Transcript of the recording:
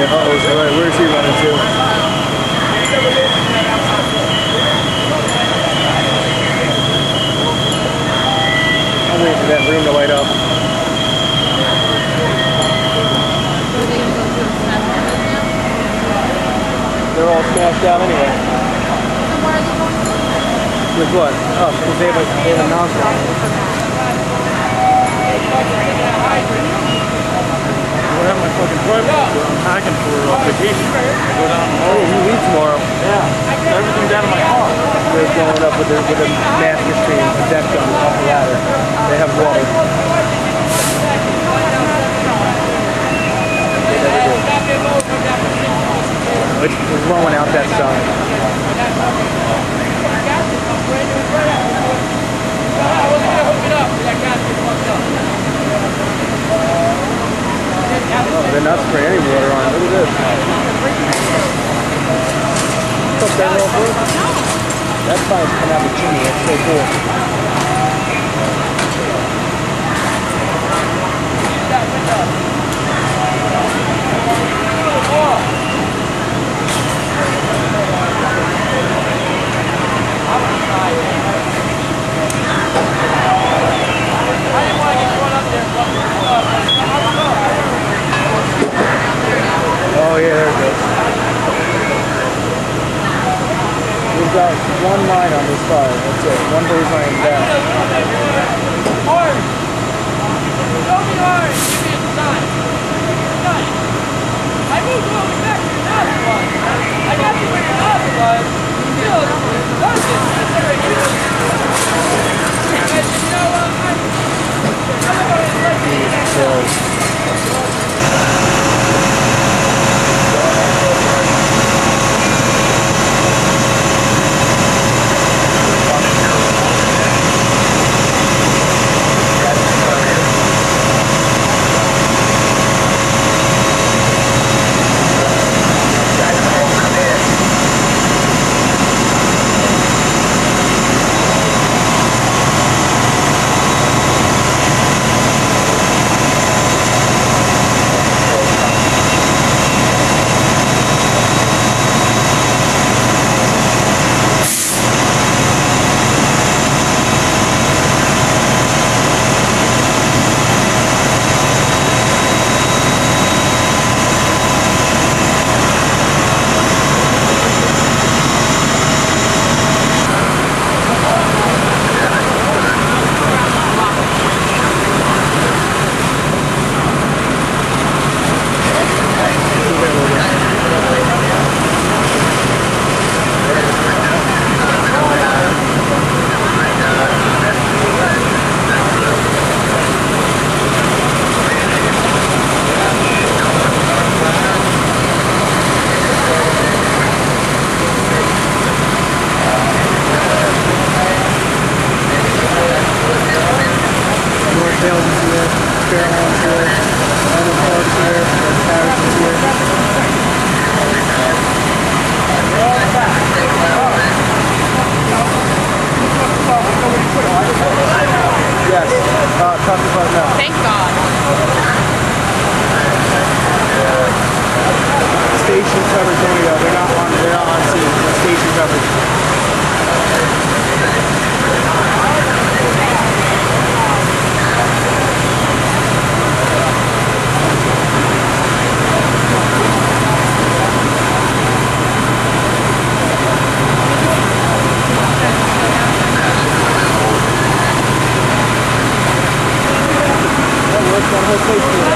Uh-oh, so right, where's he running to? I'm waiting for that room to light up. They're all smashed out anyway. With what? Oh, because they have announced it. I don't have my fucking drive. I'm packing for vacation. I go down. Oh, you leave tomorrow. Yeah. Everything's out of my car. They're blowing up with a master stream, a deck gun off the ladder. They have water. They never do. It's blowing out that sun. Oh, they're not spraying any water on it. Look at this. What's that real quick? That fire's coming out the chimney. That's so cool. Oh yeah, there it goes. We've got one line on this fire, that's it. One hose line down. Orange! Show me orange! Give me a sign. I moved all the way back to your nozzle line. I got you where your nozzle was. Still, does it? That's very good. You know what? Thank God. Station coverage only though. They're not on scene. They're station coverage. That works on her station.